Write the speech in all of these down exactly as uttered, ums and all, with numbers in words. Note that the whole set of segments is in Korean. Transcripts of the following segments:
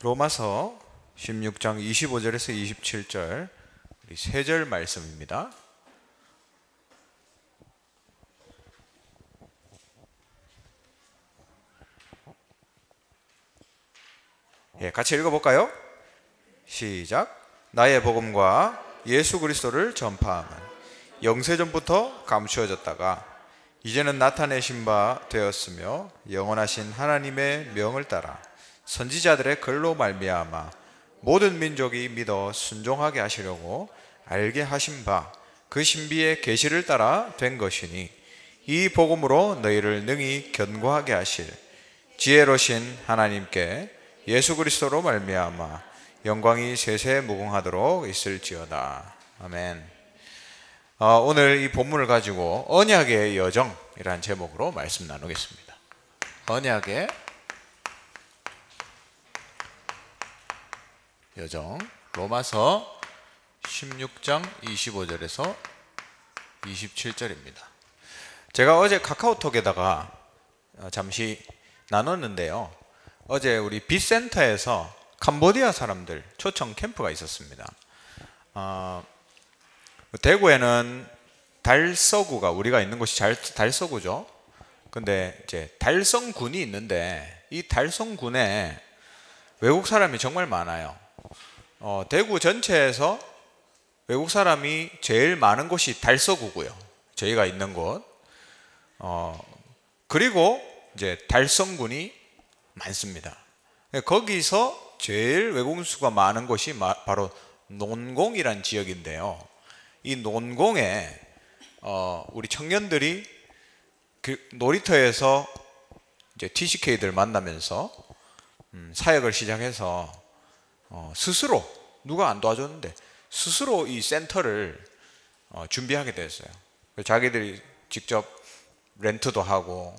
로마서 십육 장 이십오 절에서 이십칠 절 우리 세 절 말씀입니다. 예, 같이 읽어볼까요? 시작. 나의 복음과 예수 그리스도를 전파함은 영세전부터 감추어졌다가 이제는 나타내신 바 되었으며 영원하신 하나님의 명을 따라 선지자들의 글로 말미암아 모든 민족이 믿어 순종하게 하시려고 알게 하신 바 그 신비의 계시를 따라 된 것이니 이 복음으로 너희를 능히 견고하게 하실 지혜로신 하나님께 예수 그리스도로 말미암아 영광이 세세 무궁하도록 있을지어다. 아멘. 어, 오늘 이 본문을 가지고 언약의 여정이라는 제목으로 말씀 나누겠습니다. 언약의 여정, 로마서 십육 장 이십오 절에서 이십칠 절입니다. 제가 어제 카카오톡에다가 잠시 나눴는데요, 어제 우리 빛센터에서 캄보디아 사람들 초청 캠프가 있었습니다. 어, 대구에는 달서구가, 우리가 있는 곳이 달서구죠. 근데 이제 달성군이 있는데 이 달성군에 외국 사람이 정말 많아요. 어, 대구 전체에서 외국 사람이 제일 많은 곳이 달서구고요. 저희가 있는 곳. 어, 그리고 이제 달성군이 많습니다. 거기서 제일 외국 수가 많은 곳이 바로 논공이라는 지역인데요. 이 논공에 어, 우리 청년들이 그 놀이터에서 이제 티씨케이들 만나면서 음, 사역을 시작해서 어, 스스로, 누가 안 도와줬는데 스스로 이 센터를 어, 준비하게 됐어요. 자기들이 직접 렌트도 하고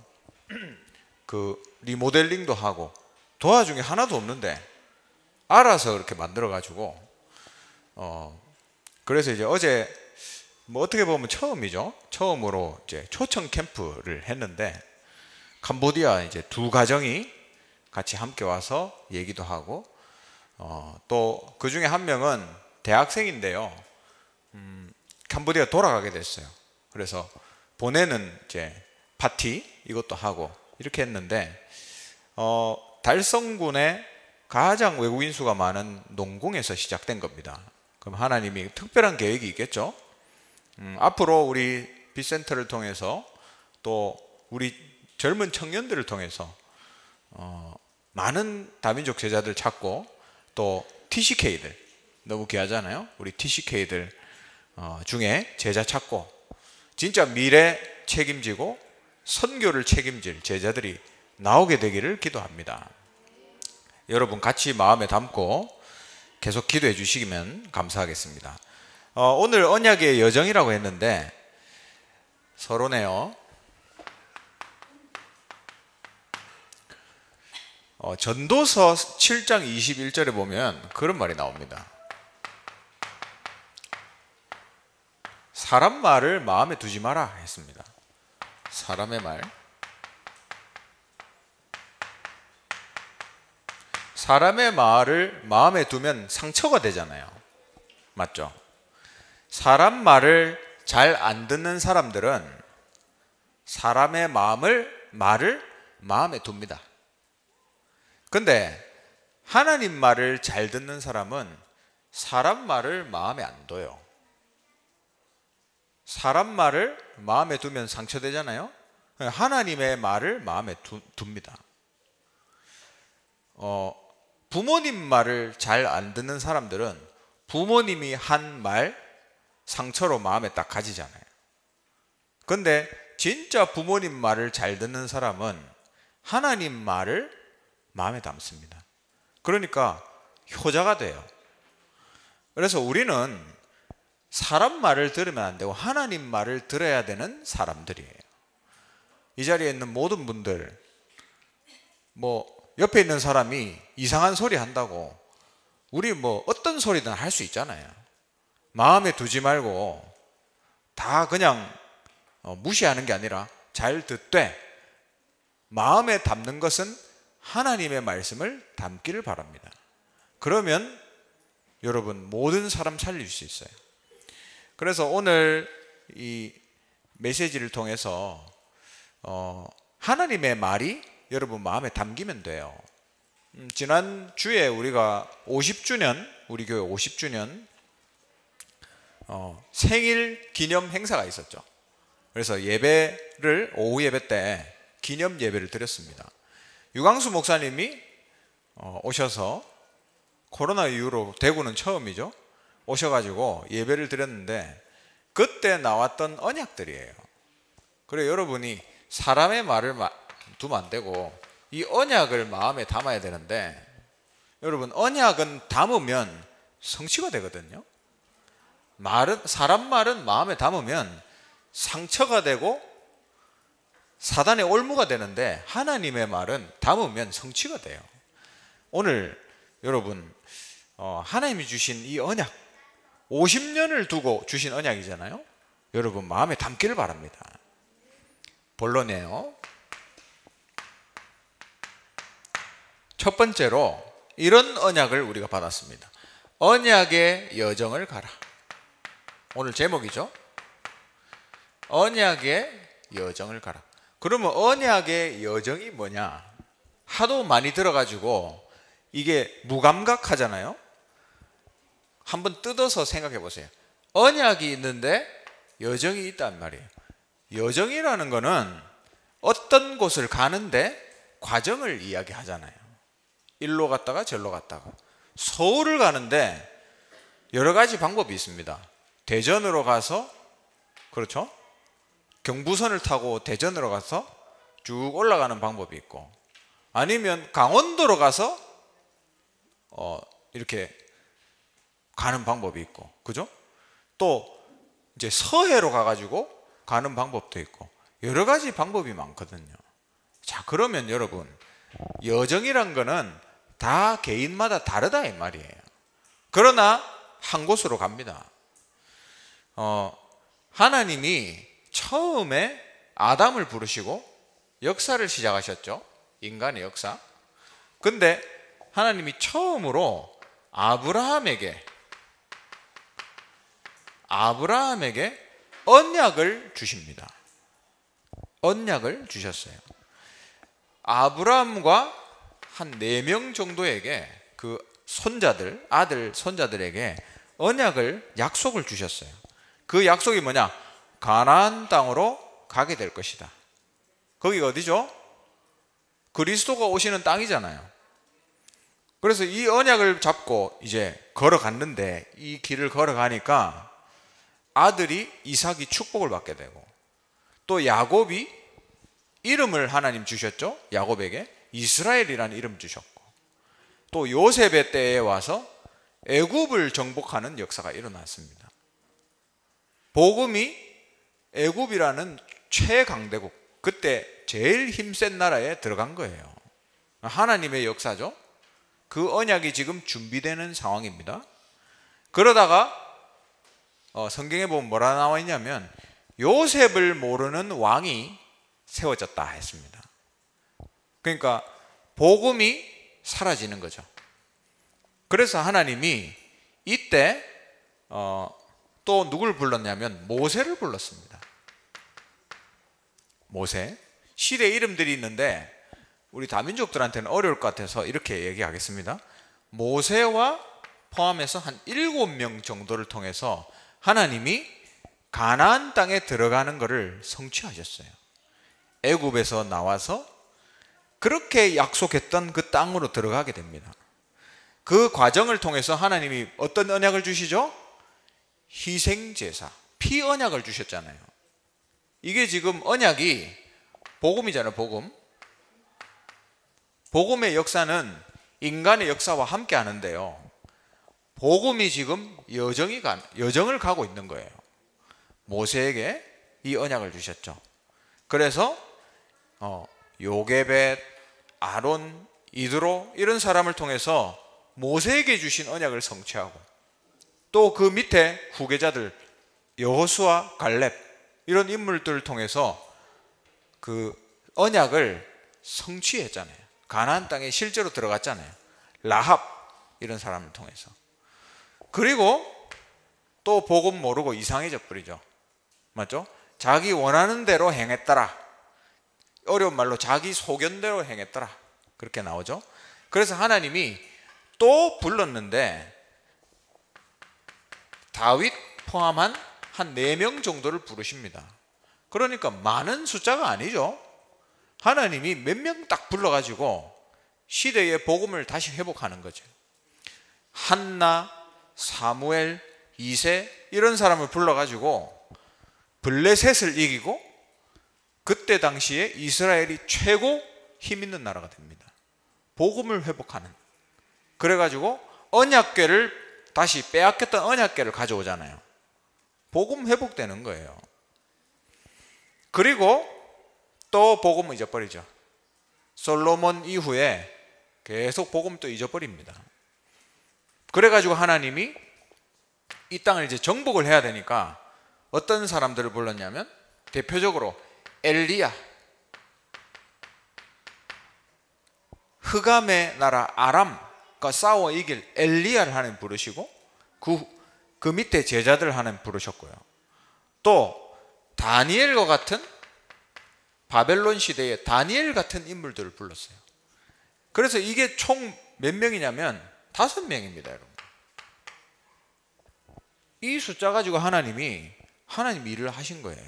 그 리모델링도 하고 도와준 게 하나도 없는데 알아서 그렇게 만들어 가지고 어, 그래서 이제 어제 뭐 어떻게 보면 처음이죠. 처음으로 이제 초청 캠프를 했는데 캄보디아 이제 두 가정이 같이 함께 와서 얘기도 하고 어, 또 그 중에 한 명은 대학생인데요. 음, 캄보디아 돌아가게 됐어요. 그래서 보내는 이제 파티 이것도 하고 이렇게 했는데 어, 달성군의 가장 외국인 수가 많은 농공에서 시작된 겁니다. 그럼 하나님이 특별한 계획이 있겠죠. 음, 앞으로 우리 빛센터를 통해서 또 우리 젊은 청년들을 통해서 어, 많은 다민족 제자들 찾고 또 티씨케이들, 너무 귀하잖아요. 우리 티씨케이들 어, 중에 제자 찾고 진짜 미래 책임지고 선교를 책임질 제자들이 나오게 되기를 기도합니다. 여러분 같이 마음에 담고 계속 기도해 주시면 감사하겠습니다. 어, 오늘 언약의 여정이라고 했는데 서론에요. 어, 전도서 칠 장 이십일 절에 보면 그런 말이 나옵니다. 사람 말을 마음에 두지 마라 했습니다. 사람의 말. 사람의 말을 마음에 두면 상처가 되잖아요. 맞죠? 사람 말을 잘 안 듣는 사람들은 사람의 마음을, 말을 마음에 둡니다. 근데 하나님 말을 잘 듣는 사람은 사람 말을 마음에 안 둬요. 사람 말을 마음에 두면 상처되잖아요. 하나님의 말을 마음에 두, 둡니다. 어, 부모님 말을 잘 안 듣는 사람들은 부모님이 한 말 상처로 마음에 딱 가지잖아요. 근데 진짜 부모님 말을 잘 듣는 사람은 하나님 말을 마음에 담습니다. 그러니까 효자가 돼요. 그래서 우리는 사람 말을 들으면 안 되고 하나님 말을 들어야 되는 사람들이에요. 이 자리에 있는 모든 분들, 뭐 옆에 있는 사람이 이상한 소리 한다고 우리 뭐 어떤 소리든 할 수 있잖아요. 마음에 두지 말고 다 그냥 무시하는 게 아니라 잘 듣되 마음에 담는 것은 하나님의 말씀을 담기를 바랍니다. 그러면 여러분 모든 사람 살릴 수 있어요. 그래서 오늘 이 메시지를 통해서 어, 하나님의 말이 여러분 마음에 담기면 돼요. 음, 지난 주에 우리가 오십 주년, 우리 교회 오십 주년 어, 생일 기념 행사가 있었죠. 그래서 예배를 오후 예배 때 기념 예배를 드렸습니다. 유광수 목사님이 어, 오셔서 코로나 이후로 대구는 처음이죠. 오셔가지고 예배를 드렸는데 그때 나왔던 언약들이에요. 그래 여러분이 사람의 말을 두면 안 되고 이 언약을 마음에 담아야 되는데 여러분 언약은 담으면 성취가 되거든요. 말은 사람 말은 마음에 담으면 상처가 되고 사단의 올무가 되는데 하나님의 말은 담으면 성취가 돼요. 오늘 여러분 어, 하나님이 주신 이 언약 오십 년을 두고 주신 언약이잖아요. 여러분 마음에 담기를 바랍니다. 본론이에요. 첫 번째로 이런 언약을 우리가 받았습니다. 언약의 여정을 가라. 오늘 제목이죠. 언약의 여정을 가라. 그러면 언약의 여정이 뭐냐? 하도 많이 들어가지고 이게 무감각하잖아요. 한번 뜯어서 생각해 보세요. 언약이 있는데 여정이 있단 말이에요. 여정이라는 거는 어떤 곳을 가는데 과정을 이야기하잖아요. 일로 갔다가 절로 갔다가. 서울을 가는데 여러 가지 방법이 있습니다. 대전으로 가서, 그렇죠? 경부선을 타고 대전으로 가서 쭉 올라가는 방법이 있고, 아니면 강원도로 가서 어, 이렇게 가는 방법이 있고, 그죠? 또 이제 서해로 가가지고 가는 방법도 있고 여러 가지 방법이 많거든요. 자, 그러면 여러분 여정이란 거는 다 개인마다 다르다 이 말이에요. 그러나 한 곳으로 갑니다. 어, 하나님이 처음에 아담을 부르시고 역사를 시작하셨죠. 인간의 역사. 근데 하나님이 처음으로 아브라함에게 아브라함에게 언약을 주십니다. 언약을 주셨어요. 아브라함과 한 네 명 정도에게 그 손자들, 아들 손자들에게 언약을, 약속을 주셨어요. 그 약속이 뭐냐? 가나안 땅으로 가게 될 것이다. 거기가 어디죠? 그리스도가 오시는 땅이잖아요. 그래서 이 언약을 잡고 이제 걸어갔는데, 이 길을 걸어가니까 아들이 이삭이 축복을 받게 되고, 또 야곱이 이름을 하나님 주셨죠. 야곱에게 이스라엘이라는 이름 주셨고, 또 요셉의 때에 와서 애굽을 정복하는 역사가 일어났습니다. 복음이 애굽이라는 최강대국, 그때 제일 힘센 나라에 들어간 거예요. 하나님의 역사죠. 그 언약이 지금 준비되는 상황입니다. 그러다가 어, 성경에 보면 뭐라 나와 있냐면 요셉을 모르는 왕이 세워졌다 했습니다. 그러니까 복음이 사라지는 거죠. 그래서 하나님이 이때 어, 또 누굴 불렀냐면 모세를 불렀습니다. 모세. 시대 이름들이 있는데 우리 다민족들한테는 어려울 것 같아서 이렇게 얘기하겠습니다. 모세와 포함해서 한 일곱 명 정도를 통해서 하나님이 가나안 땅에 들어가는 것을 성취하셨어요. 애굽에서 나와서 그렇게 약속했던 그 땅으로 들어가게 됩니다. 그 과정을 통해서 하나님이 어떤 언약을 주시죠? 희생제사, 피 언약을 주셨잖아요. 이게 지금 언약이 복음이잖아요. 복음. 복음의 역사는 인간의 역사와 함께 하는데요, 복음이 지금 여정이 가, 여정을 가고 있는 거예요. 모세에게 이 언약을 주셨죠. 그래서 어, 요게벳, 아론, 이드로 이런 사람을 통해서 모세에게 주신 언약을 성취하고, 또 그 밑에 후계자들 여호수아, 갈렙 이런 인물들을 통해서 그 언약을 성취했잖아요. 가나안 땅에 실제로 들어갔잖아요. 라합 이런 사람을 통해서. 그리고 또 복음 모르고 이상해져 버리죠. 맞죠? 자기 원하는 대로 행했더라. 어려운 말로 자기 소견대로 행했더라. 그렇게 나오죠. 그래서 하나님이 또 불렀는데 다윗 포함한 한 네 명 정도를 부르십니다. 그러니까 많은 숫자가 아니죠. 하나님이 몇 명 딱 불러가지고 시대의 복음을 다시 회복하는 거죠. 한나, 사무엘, 이세 이런 사람을 불러가지고 블레셋을 이기고 그때 당시에 이스라엘이 최고 힘 있는 나라가 됩니다. 복음을 회복하는. 그래가지고 언약궤를 다시 빼앗겼던 언약궤를 가져오잖아요. 복음 회복되는 거예요. 그리고 또 복음을 잊어버리죠. 솔로몬 이후에 계속 복음 또 잊어버립니다. 그래가지고 하나님이 이 땅을 이제 정복을 해야 되니까 어떤 사람들을 불렀냐면 대표적으로 엘리야, 흑암의 나라 아람과 싸워 이길 엘리야를 하나님 부르시고 그, 그 밑에 제자들 하나님 부르셨고요. 또 다니엘과 같은 바벨론 시대의 다니엘 같은 인물들을 불렀어요. 그래서 이게 총 몇 명이냐면 다섯 명입니다, 여러분. 이 숫자 가지고 하나님이 하나님 일을 하신 거예요.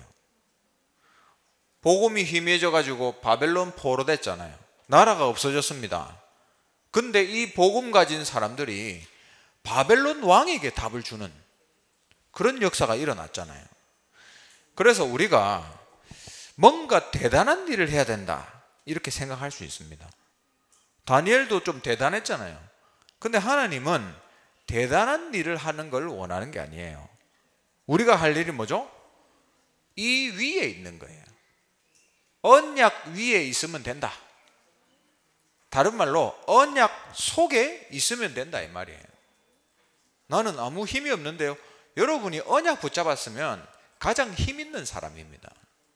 복음이 희미해져 가지고 바벨론 포로 됐잖아요. 나라가 없어졌습니다. 근데 이 복음 가진 사람들이 바벨론 왕에게 답을 주는 그런 역사가 일어났잖아요. 그래서 우리가 뭔가 대단한 일을 해야 된다 이렇게 생각할 수 있습니다. 다니엘도 좀 대단했잖아요. 근데 하나님은 대단한 일을 하는 걸 원하는 게 아니에요. 우리가 할 일이 뭐죠? 이 위에 있는 거예요. 언약 위에 있으면 된다. 다른 말로 언약 속에 있으면 된다 이 말이에요. 나는 아무 힘이 없는데요. 여러분이 언약 붙잡았으면 가장 힘 있는 사람입니다.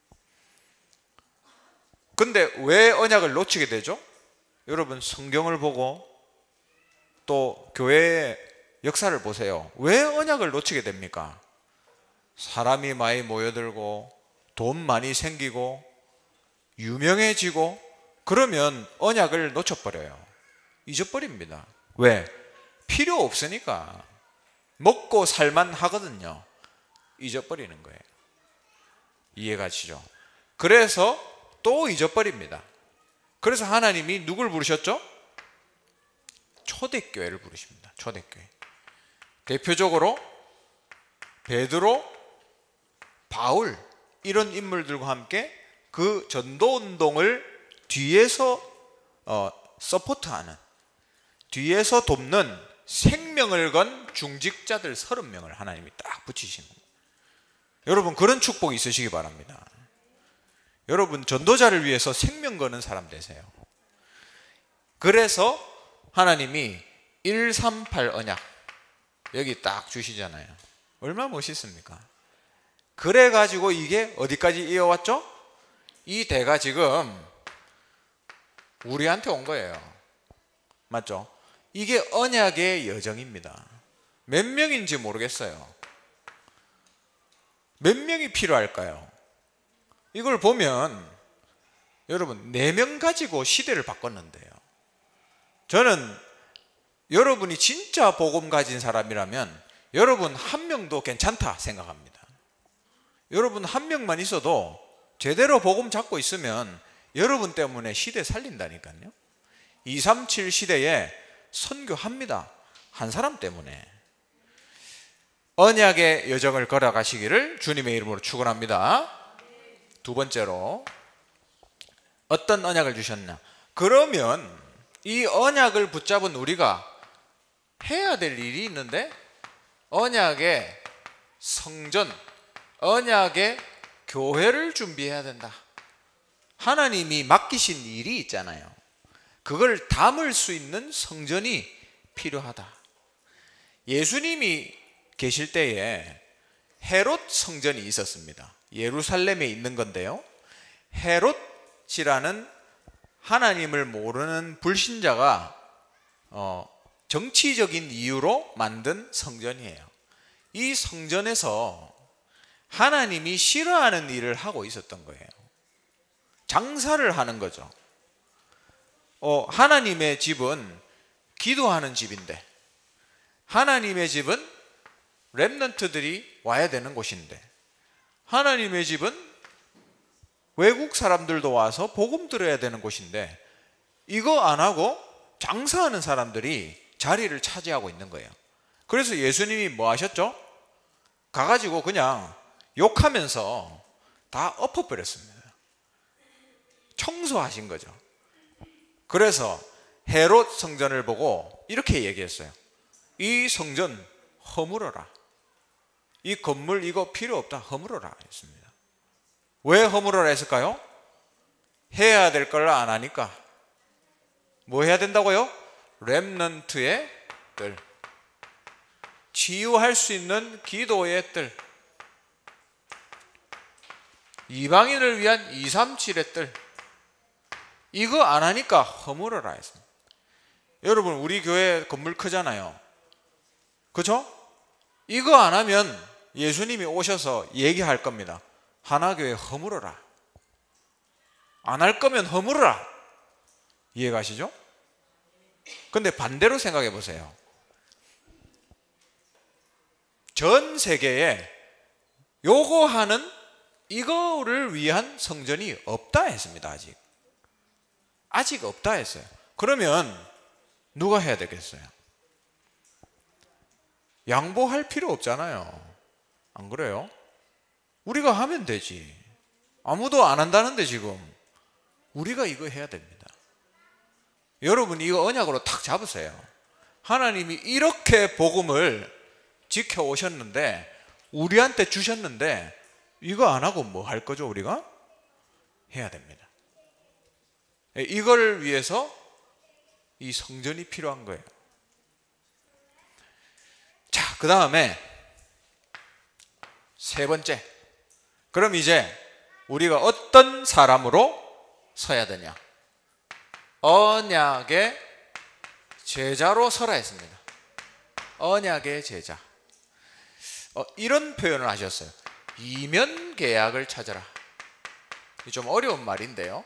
근데 왜 언약을 놓치게 되죠? 여러분 성경을 보고 또 교회의 역사를 보세요. 왜 언약을 놓치게 됩니까? 사람이 많이 모여들고 돈 많이 생기고 유명해지고 그러면 언약을 놓쳐버려요. 잊어버립니다. 왜? 필요 없으니까. 먹고 살만 하거든요. 잊어버리는 거예요. 이해가시죠? 그래서 또 잊어버립니다. 그래서 하나님이 누굴 부르셨죠? 초대교회를 부르십니다. 초대교회. 대표적으로 베드로, 바울 이런 인물들과 함께 그 전도운동을 뒤에서 어, 서포트하는, 뒤에서 돕는 생명을 건 중직자들 서른 명을 하나님이 딱 붙이시는 거예요. 여러분 그런 축복이 있으시기 바랍니다. 여러분 전도자를 위해서 생명 거는 사람 되세요. 그래서 하나님이 일삼팔 언약 여기 딱 주시잖아요. 얼마나 멋있습니까? 그래가지고 이게 어디까지 이어왔죠? 이 대가 지금 우리한테 온 거예요. 맞죠? 이게 언약의 여정입니다. 몇 명인지 모르겠어요. 몇 명이 필요할까요? 이걸 보면 여러분 네 명 가지고 시대를 바꿨는데요. 저는 여러분이 진짜 복음 가진 사람이라면 여러분 한 명도 괜찮다 생각합니다. 여러분 한 명만 있어도 제대로 복음 잡고 있으면 여러분 때문에 시대 살린다니까요. 이삼칠 시대에 선교합니다. 한 사람 때문에. 언약의 여정을 걸어가시기를 주님의 이름으로 축원합니다. 두 번째로 어떤 언약을 주셨나? 그러면 이 언약을 붙잡은 우리가 해야 될 일이 있는데 언약의 성전, 언약의 교회를 준비해야 된다. 하나님이 맡기신 일이 있잖아요. 그걸 담을 수 있는 성전이 필요하다. 예수님이 계실 때에 헤롯 성전이 있었습니다. 예루살렘에 있는 건데요. 헤롯이라는 하나님을 모르는 불신자가 어, 정치적인 이유로 만든 성전이에요. 이 성전에서 하나님이 싫어하는 일을 하고 있었던 거예요. 장사를 하는 거죠. 어, 하나님의 집은 기도하는 집인데, 하나님의 집은 렘넌트들이 와야 되는 곳인데, 하나님의 집은 외국 사람들도 와서 복음 들어야 되는 곳인데, 이거 안 하고 장사하는 사람들이 자리를 차지하고 있는 거예요. 그래서 예수님이 뭐 하셨죠? 가가지고 그냥 욕하면서 다 엎어버렸습니다. 청소하신 거죠. 그래서 헤롯 성전을 보고 이렇게 얘기했어요. 이 성전 허물어라. 이 건물 이거 필요 없다. 허물어라 했습니다. 왜 허물어라 했을까요? 해야 될 걸 안 하니까. 뭐 해야 된다고요? 렘넌트의 뜰, 치유할 수 있는 기도의 뜰, 이방인을 위한 이백삼십칠의 뜰, 이거 안 하니까 허물어라 했습니다. 여러분, 우리 교회 건물 크잖아요. 그렇죠? 이거 안 하면 예수님이 오셔서 얘기할 겁니다. 하나교회 허물어라. 안 할 거면 허물어라. 이해가시죠? 근데 반대로 생각해 보세요. 전 세계에 요거 하는 이거를 위한 성전이 없다 했습니다. 아직 아직 없다 했어요. 그러면 누가 해야 되겠어요? 양보할 필요 없잖아요. 안 그래요? 우리가 하면 되지. 아무도 안 한다는데 지금 우리가 이거 해야 됩니다. 여러분, 이거 언약으로 탁 잡으세요. 하나님이 이렇게 복음을 지켜오셨는데, 우리한테 주셨는데, 이거 안 하고 뭐 할 거죠? 우리가 해야 됩니다. 이걸 위해서 이 성전이 필요한 거예요. 자, 그 다음에 세 번째, 그럼 이제 우리가 어떤 사람으로 서야 되냐? 언약의 제자로 서라 했습니다. 언약의 제자. 어, 이런 표현을 하셨어요. 이면 계약을 찾아라. 좀 어려운 말인데요.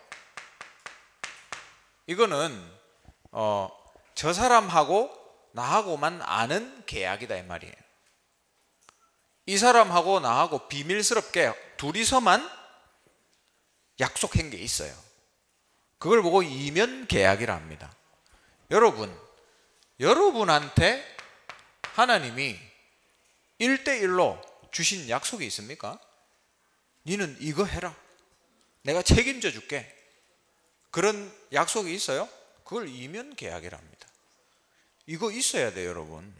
이거는 어, 저 사람하고 나하고만 아는 계약이다 이 말이에요. 이 사람하고 나하고 비밀스럽게 둘이서만 약속한 게 있어요. 그걸 보고 이면 계약이라 합니다. 여러분, 여러분한테 하나님이 일대일로 주신 약속이 있습니까? 니는 이거 해라. 내가 책임져 줄게. 그런 약속이 있어요? 그걸 이면 계약이라 합니다. 이거 있어야 돼요, 여러분.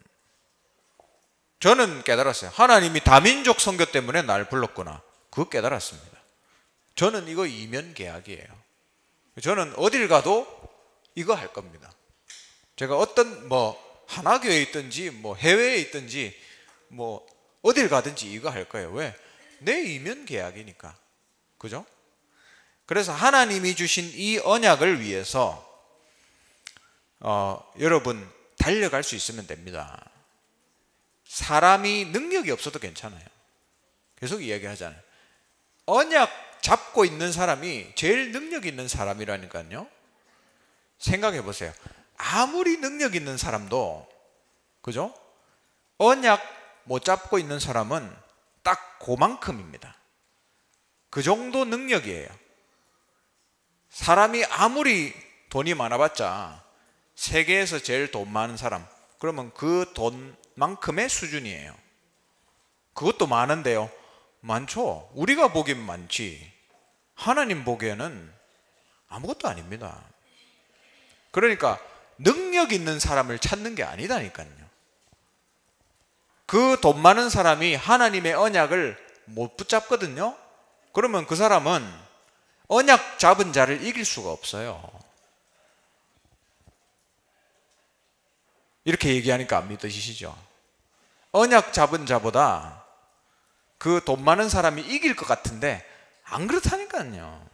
저는 깨달았어요. 하나님이 다민족 선교 때문에 날 불렀구나. 그거 깨달았습니다. 저는 이거 이면 계약이에요. 저는 어딜 가도 이거 할 겁니다. 제가 어떤 뭐 하나교회에 있든지 뭐 해외에 있든지 뭐 어딜 가든지 이거 할 거예요. 왜? 내 이면 계약이니까. 그죠? 그래서 하나님이 주신 이 언약을 위해서 어, 여러분 달려갈 수 있으면 됩니다. 사람이 능력이 없어도 괜찮아요. 계속 이야기하잖아요. 언약 잡고 있는 사람이 제일 능력 있는 사람이라니까요. 생각해 보세요. 아무리 능력 있는 사람도, 그죠? 언약 못 잡고 있는 사람은 딱 그만큼입니다. 그 정도 능력이에요. 사람이 아무리 돈이 많아봤자 세계에서 제일 돈 많은 사람, 그러면 그 돈만큼의 수준이에요. 그것도 많은데요. 많죠. 우리가 보기엔 많지 하나님 보기에는 아무것도 아닙니다. 그러니까 능력 있는 사람을 찾는 게 아니다니까요. 그 돈 많은 사람이 하나님의 언약을 못 붙잡거든요. 그러면 그 사람은 언약 잡은 자를 이길 수가 없어요. 이렇게 얘기하니까 안 믿으시죠? 언약 잡은 자보다 그 돈 많은 사람이 이길 것 같은데 안 그렇다니까요.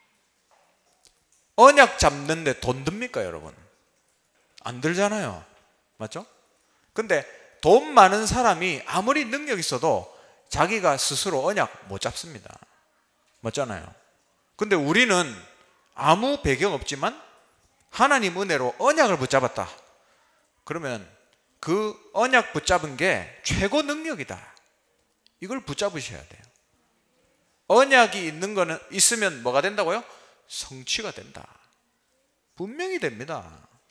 언약 잡는데 돈 듭니까, 여러분? 안 들잖아요. 맞죠? 근데 돈 많은 사람이 아무리 능력 있어도 자기가 스스로 언약 못 잡습니다. 맞잖아요. 근데 우리는 아무 배경 없지만 하나님 은혜로 언약을 붙잡았다. 그러면 그 언약 붙잡은 게 최고 능력이다. 이걸 붙잡으셔야 돼요. 언약이 있는 거는 있으면 뭐가 된다고요? 성취가 된다. 분명히 됩니다.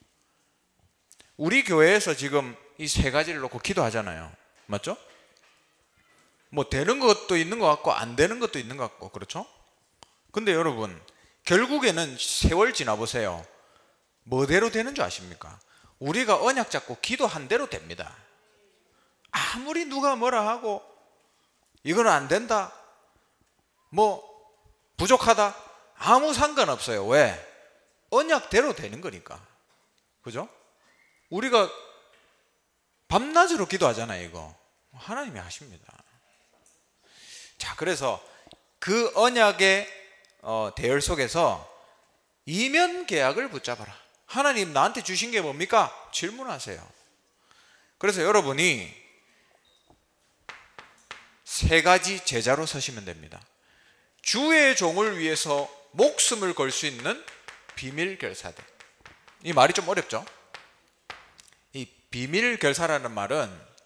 우리 교회에서 지금 이 세 가지를 놓고 기도하잖아요. 맞죠? 뭐 되는 것도 있는 것 같고 안 되는 것도 있는 것 같고, 그렇죠? 근데 여러분, 결국에는 세월 지나보세요. 뭐대로 되는 줄 아십니까? 우리가 언약 잡고 기도한 대로 됩니다. 아무리 누가 뭐라 하고 이건 안 된다, 뭐 부족하다, 아무 상관없어요. 왜? 언약대로 되는 거니까. 그죠? 우리가 밤낮으로 기도하잖아요. 이거 하나님이 하십니다. 자, 그래서 그 언약의 어, 대열 속에서 이면 계약을 붙잡아라. 하나님 나한테 주신 게 뭡니까? 질문하세요. 그래서 여러분이 세 가지 제자로 서시면 됩니다. 주의 종을 위해서 목숨을 걸 수 있는 비밀 결사대. 이 말이 좀 어렵죠? 이 비밀 결사라는 말은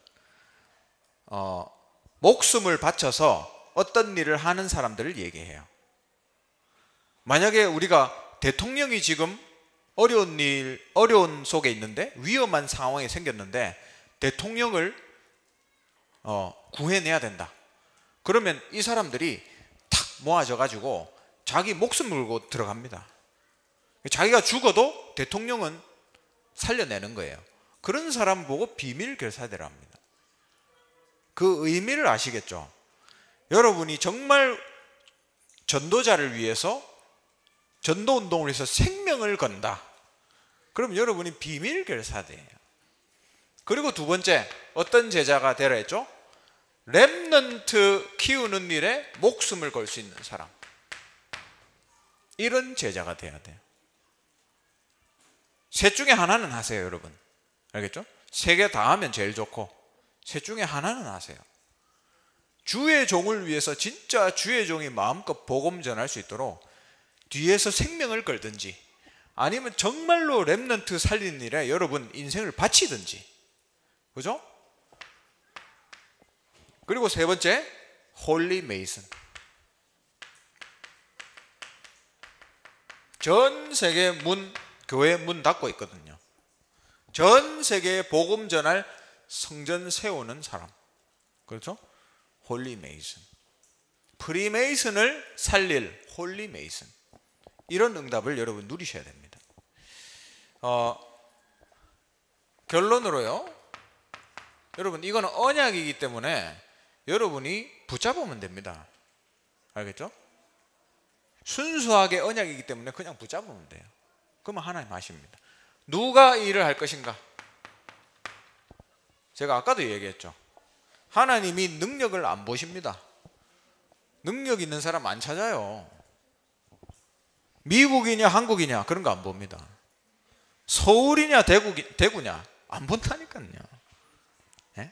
어, 목숨을 바쳐서 어떤 일을 하는 사람들을 얘기해요. 만약에 우리가 대통령이 지금 어려운 일, 어려운 속에 있는데, 위험한 상황이 생겼는데 대통령을 어, 구해내야 된다. 그러면 이 사람들이 탁 모아져 가지고 자기 목숨 걸고 들어갑니다. 자기가 죽어도 대통령은 살려내는 거예요. 그런 사람 보고 비밀 결사대라 합니다. 그 의미를 아시겠죠? 여러분이 정말 전도자를 위해서, 전도 운동을 위해서 생명을 건다. 그럼 여러분이 비밀 결사대예요. 그리고 두 번째, 어떤 제자가 되라 했죠? 렘넌트 키우는 일에 목숨을 걸 수 있는 사람. 이런 제자가 돼야 돼요. 셋 중에 하나는 하세요, 여러분. 알겠죠? 세 개 다 하면 제일 좋고, 셋 중에 하나는 하세요. 주의 종을 위해서 진짜 주의 종이 마음껏 복음 전할 수 있도록 뒤에서 생명을 걸든지, 아니면 정말로 렘넌트 살리는 일에 여러분 인생을 바치든지. 그죠? 그리고 세 번째, 홀리 메이슨. 전 세계 문, 교회 문 닫고 있거든요. 전 세계에 복음 전할 성전 세우는 사람. 그렇죠? 홀리 메이슨. 프리메이슨을 살릴 홀리 메이슨. 이런 응답을 여러분 누리셔야 됩니다. 어, 결론으로요, 여러분 이거는 언약이기 때문에 여러분이 붙잡으면 됩니다. 알겠죠? 순수하게 언약이기 때문에 그냥 붙잡으면 돼요. 그러면 하나님 하십니다. 누가 일을 할 것인가? 제가 아까도 얘기했죠. 하나님이 능력을 안 보십니다. 능력 있는 사람 안 찾아요. 미국이냐 한국이냐 그런 거 안 봅니다. 서울이냐 대구, 대구냐 안 본다니까요. 네?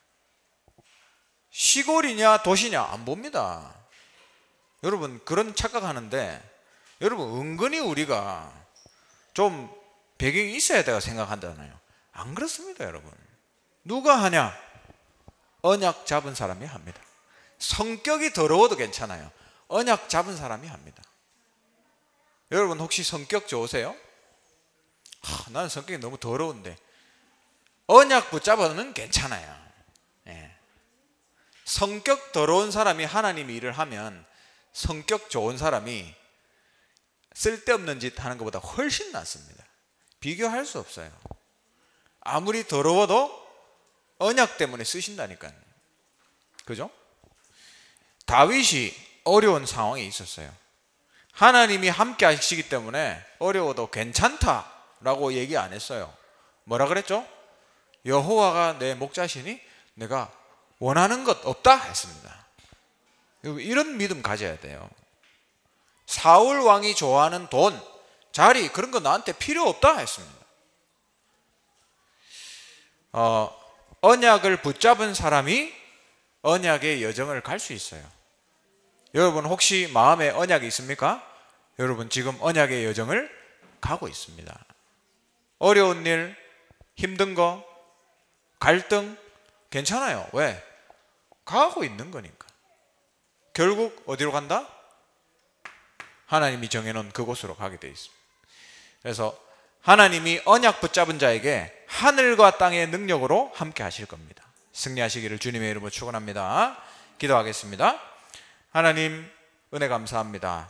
시골이냐 도시냐 안 봅니다. 여러분 그런 착각하는데, 여러분 은근히 우리가 좀 배경이 있어야 되고 생각한다나요? 안 그렇습니다. 여러분 누가 하냐? 언약 잡은 사람이 합니다. 성격이 더러워도 괜찮아요. 언약 잡은 사람이 합니다. 여러분 혹시 성격 좋으세요? 하, 나는 성격이 너무 더러운데. 언약 붙잡아는 괜찮아요. 예. 성격 더러운 사람이 하나님이 일을 하면 성격 좋은 사람이 쓸데없는 짓 하는 것보다 훨씬 낫습니다. 비교할 수 없어요. 아무리 더러워도 언약 때문에 쓰신다니까요. 그죠? 다윗이 어려운 상황이 있었어요. 하나님이 함께 하시기 때문에 어려워도 괜찮다라고 얘기 안 했어요. 뭐라 그랬죠? 여호와가 내 목자시니 내가 원하는 것 없다 했습니다. 이런 믿음 가져야 돼요. 사울 왕이 좋아하는 돈, 자리 그런 거 나한테 필요 없다 했습니다. 어, 언약을 붙잡은 사람이 언약의 여정을 갈 수 있어요. 여러분 혹시 마음에 언약이 있습니까? 여러분 지금 언약의 여정을 가고 있습니다. 어려운 일, 힘든 거, 갈등 괜찮아요. 왜? 가고 있는 거니까. 결국 어디로 간다? 하나님이 정해놓은 그곳으로 가게 돼 있습니다. 그래서 하나님이 언약 붙잡은 자에게 하늘과 땅의 능력으로 함께 하실 겁니다. 승리하시기를 주님의 이름으로 축원합니다. 기도하겠습니다. 하나님 은혜 감사합니다.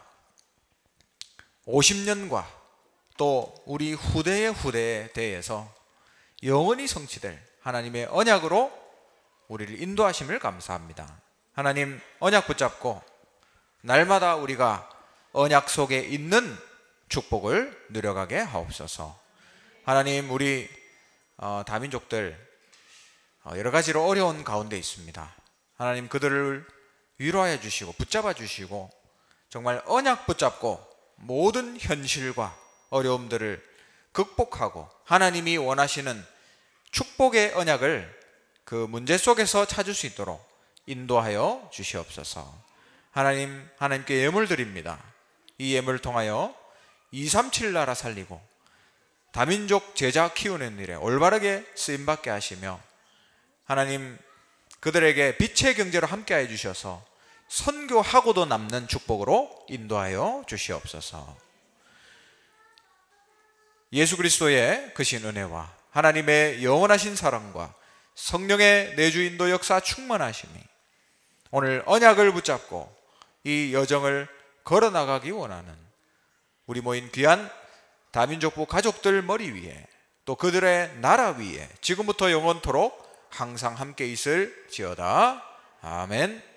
오십 년과 또 우리 후대의 후대에 대해서 영원히 성취될 하나님의 언약으로 우리를 인도하심을 감사합니다. 하나님 언약 붙잡고 날마다 우리가 언약 속에 있는 축복을 누려가게 하옵소서. 하나님 우리 어, 다민족들 어, 여러 가지로 어려운 가운데 있습니다. 하나님 그들을 위로하여 주시고 붙잡아 주시고 정말 언약 붙잡고 모든 현실과 어려움들을 극복하고 하나님이 원하시는 축복의 언약을 그 문제 속에서 찾을 수 있도록 인도하여 주시옵소서. 하나님, 하나님께 예물 드립니다. 이 예물을 통하여 이백삼십칠 나라 살리고 다민족 제자 키우는 일에 올바르게 쓰임받게 하시며 하나님 그들에게 빛의 경제로 함께해 주셔서 선교하고도 남는 축복으로 인도하여 주시옵소서. 예수 그리스도의 크신 은혜와 하나님의 영원하신 사랑과 성령의 내주인도 역사 충만하심이 오늘 언약을 붙잡고 이 여정을 걸어나가기 원하는 우리 모인 귀한 다민족부 가족들 머리 위에 또 그들의 나라 위에 지금부터 영원토록 항상 함께 있을지어다. 아멘.